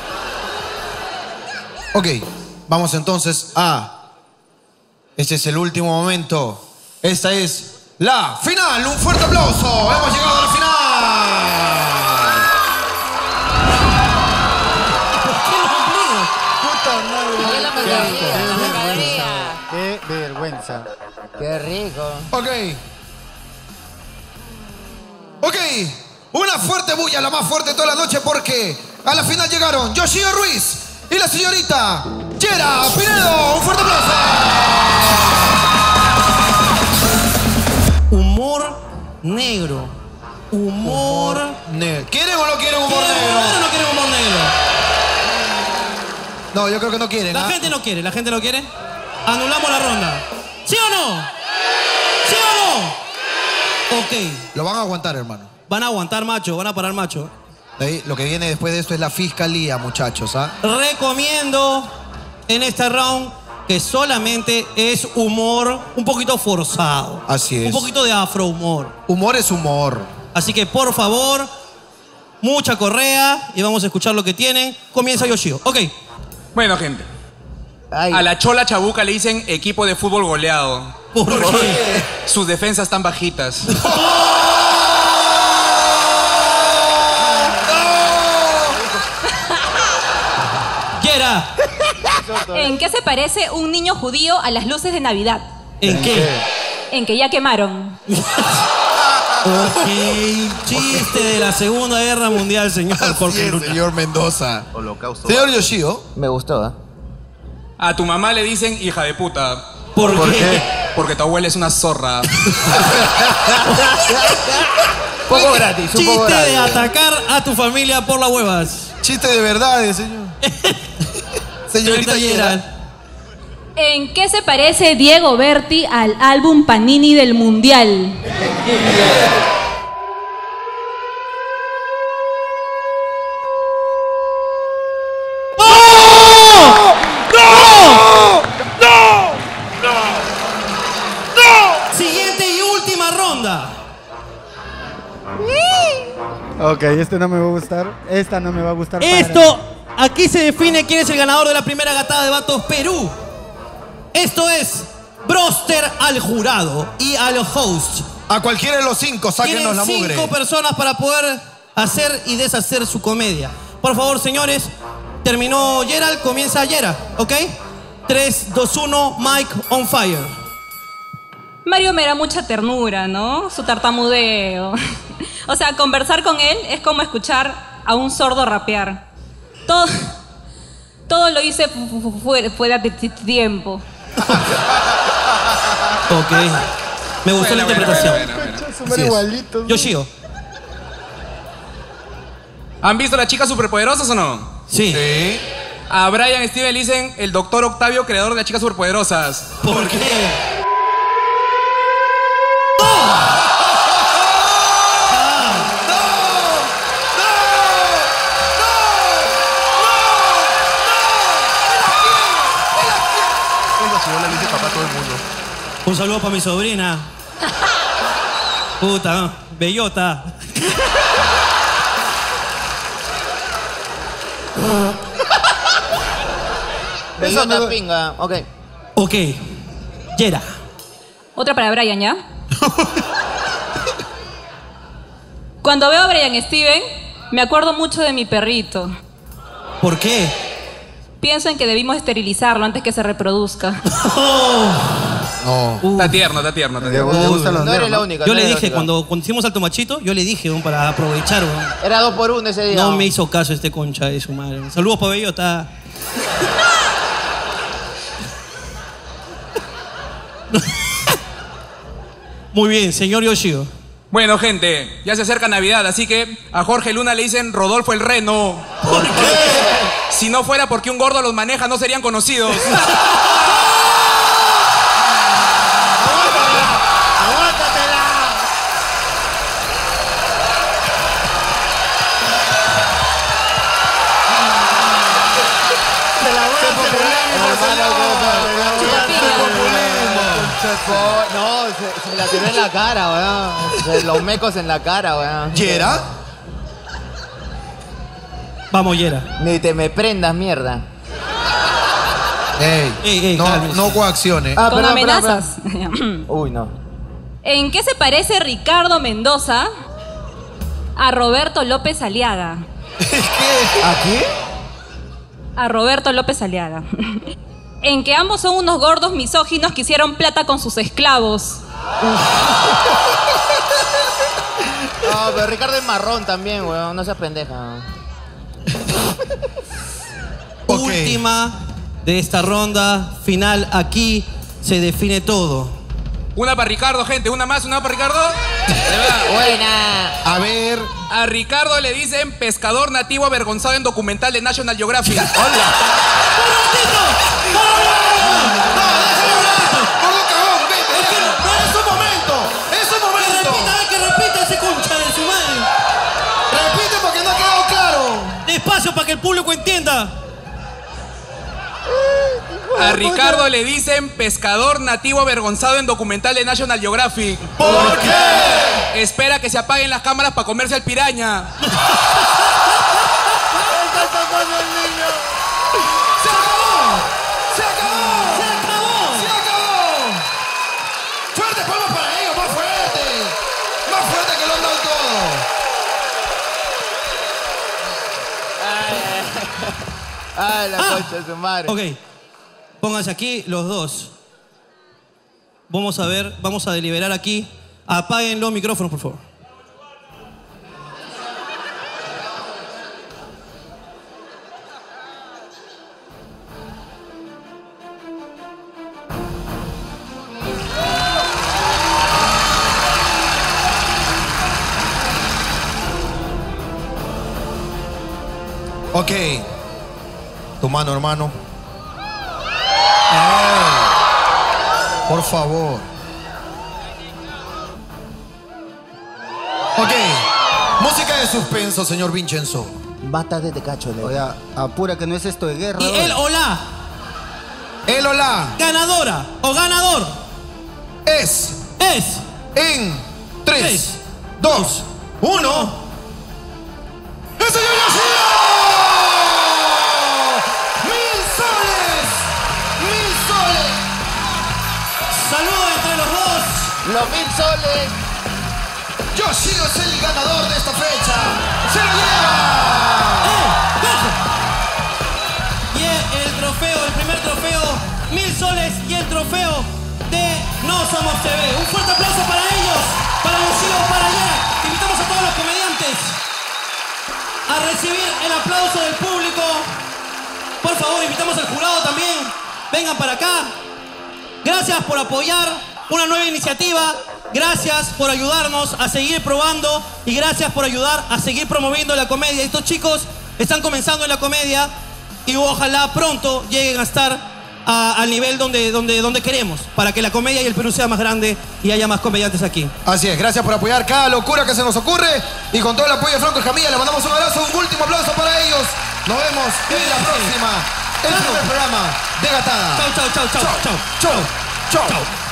Ok, vamos entonces a... Este es el último momento. Esta es la final. Un fuerte aplauso. Hemos llegado a la final. Puta madre. Qué la mercadería, la Qué mercadería. vergüenza. Qué vergüenza. Qué rico. Ok. Ok. Una fuerte bulla, la más fuerte de toda la noche, porque a la final llegaron Yoshio Ruiz y la señorita Yera Pinedo. Un fuerte aplauso. Humor negro. Humor. Ne- ¿Quieren o no quieren humor ¿Quieren humor negro? o no quieren humor negro? No, yo creo que no quieren. La ¿ah? gente no quiere, la gente no quiere. Anulamos la ronda. ¿Sí o no? ¿Sí o no? Ok. Lo van a aguantar, hermano. Van a aguantar, macho, van a parar, macho. De ahí, lo que viene después de esto es la fiscalía, muchachos. ¿ah? Recomiendo en este round que solamente es humor un poquito forzado. Así es. Un poquito de afrohumor. Humor es humor. Así que, por favor, mucha correa y vamos a escuchar lo que tienen. Comienza Yoshio. Ok. Bueno, gente. Ay. A la Chola Chabuca le dicen equipo de fútbol goleado. ¿Por qué? Sus defensas están bajitas. Yera. ¿En qué se parece un niño judío a las luces de Navidad? ¿En qué? En que ya quemaron. Ok. Chiste de la Segunda Guerra Mundial, señor. Jorge Luna. Señor Mendoza. Holocausto. Señor Yoshio. Me gustó, ¿eh? A tu mamá le dicen hija de puta. ¿Por, qué? Porque tu abuela es una zorra. Poco gratis, un poco Chiste de gratis. atacar a tu familia por las huevas. Chiste de verdades, señor. Señorita Gerald. ¿En qué se parece Diego Berti al álbum Panini del Mundial? Siguiente y última ronda. Ok, este no me va a gustar. Esta no me va a gustar. para- Esto, aquí se define quién es el ganador de la primera gatada de vatos Perú. Esto es Broster al jurado y al host. A cualquiera de los cinco, sáquenos Tienen la mugre. cinco personas para poder hacer y deshacer su comedia. Por favor, señores, terminó Gerald, comienza Gerald, ¿ok? tres, dos, uno, Mike on fire. Mario me da mucha ternura, ¿no? Su tartamudeo. O sea, conversar con él es como escuchar a un sordo rapear. Todo, todo lo hice fu- fu- fu- fuera, fuera de ti- tiempo. Ok. Me gustó la Buena, interpretación. buena, buena, buena. Súper Así es. igualitos. Yoshio. ¿Han visto las chicas superpoderosas o no? Sí. Sí. A Brian Steven le dicen el doctor Octavio, creador de las chicas superpoderosas. ¿Por qué? Esa señora le dice papá a todo el mundo. Un saludo para mi sobrina. Puta, bellota. Bellota pinga. Ok. Ok. Yera. Otra para Brian, ¿ya? Cuando veo a Brian Steven, me acuerdo mucho de mi perrito. ¿Por qué? Pienso en que debimos esterilizarlo antes que se reproduzca. No. Está tierno, está tierno. Está Le tierno. le gustan los No eres nerds, la ¿no? única. Yo no le eres la dije, única. cuando, cuando hicimos Alto Machito, yo le dije, weón, para aprovechar, weón. Era dos por uno ese día. No me hizo caso este concha de su madre. Saludos para Bellota. Muy bien, señor Yoshio. Bueno, gente, ya se acerca Navidad, así que a Jorge Luna le dicen Rodolfo el Reno. ¿Por qué? Si no fuera porque un gordo los maneja, no serían conocidos. No, se, se la tiró en la cara, weón. Se- Los mecos en la cara, weón. ¿Yera? Vamos, Yera. Ni te me prendas, mierda. Ey, Ey, ey, no, cálmese. no coacciones. Ah, Con perdón, perdón, amenazas. perdón. Uy, no. ¿En qué se parece Ricardo Mendoza a Roberto López Aliaga? ¿Aquí? A Roberto López Aliaga. En que ambos son unos gordos misóginos que hicieron plata con sus esclavos. No, pero Ricardo es marrón también, weón. No seas pendeja. Ok. Última de esta ronda final. Aquí se define todo. Una para Ricardo, gente, una más, una para Ricardo. De verdad. Buena. A ver. A Ricardo le dicen pescador nativo avergonzado en documental de National Geographic. ¡Gordo cagón, vete! Es que no, no, ¡Es un momento! ¡Es un Que momento! repita, que repita ese concha de su madre. Repite porque no ha quedado claro. Despacio para que el público entienda. A Ricardo le dicen pescador nativo avergonzado en documental de National Geographic. ¿Por qué? Espera que se apaguen las cámaras para comerse al piraña. ¡Se acabó! ¡Se acabó! ¡Se acabó! ¡Se acabó! ¡Fuerte palmas para ellos! ¡Más fuerte! ¡Más fuerte que lo han dado todo! Ay, la Ah. concha de su madre. Ok. Pónganse aquí los dos. Vamos a ver, vamos a deliberar aquí. Apaguen los micrófonos, por favor. Ok. Tu mano, hermano. Ey, por favor. Ok. Música de suspenso, señor Vincenzo. Basta de cacho, Leo. Oye, apura que no es esto de guerra. Y el o la El o la ganadora o ganador es es en tres, dos, uno. ¡El señor Yoshio! ¡Mil soles! ¡Mil soles! Saludos entre los dos. Los mil soles. Yoshio es el ganador de esta fecha. ¡Se lo lleva! Y el, el trofeo, el primer trofeo, mil soles y el trofeo de No Somos T V. Un fuerte aplauso para ellos, para Yoshio, para allá. Invitamos a todos los comediantes a recibir el aplauso del público. Por favor, invitamos al jurado también. Vengan para acá. Gracias por apoyar una nueva iniciativa. Gracias por ayudarnos a seguir probando y gracias por ayudar a seguir promoviendo la comedia. Estos chicos están comenzando en la comedia y ojalá pronto lleguen a estar a- al nivel donde, donde, donde queremos, para que la comedia y el Perú sea más grande y haya más comediantes aquí. Así es, gracias por apoyar cada locura que se nos ocurre y con todo el apoyo de Franco Escamilla le mandamos un abrazo, un último aplauso para ellos. Nos vemos en la próxima, el primer programa de Gatada. Chau, chau, chau, chau, chau, chau, chau.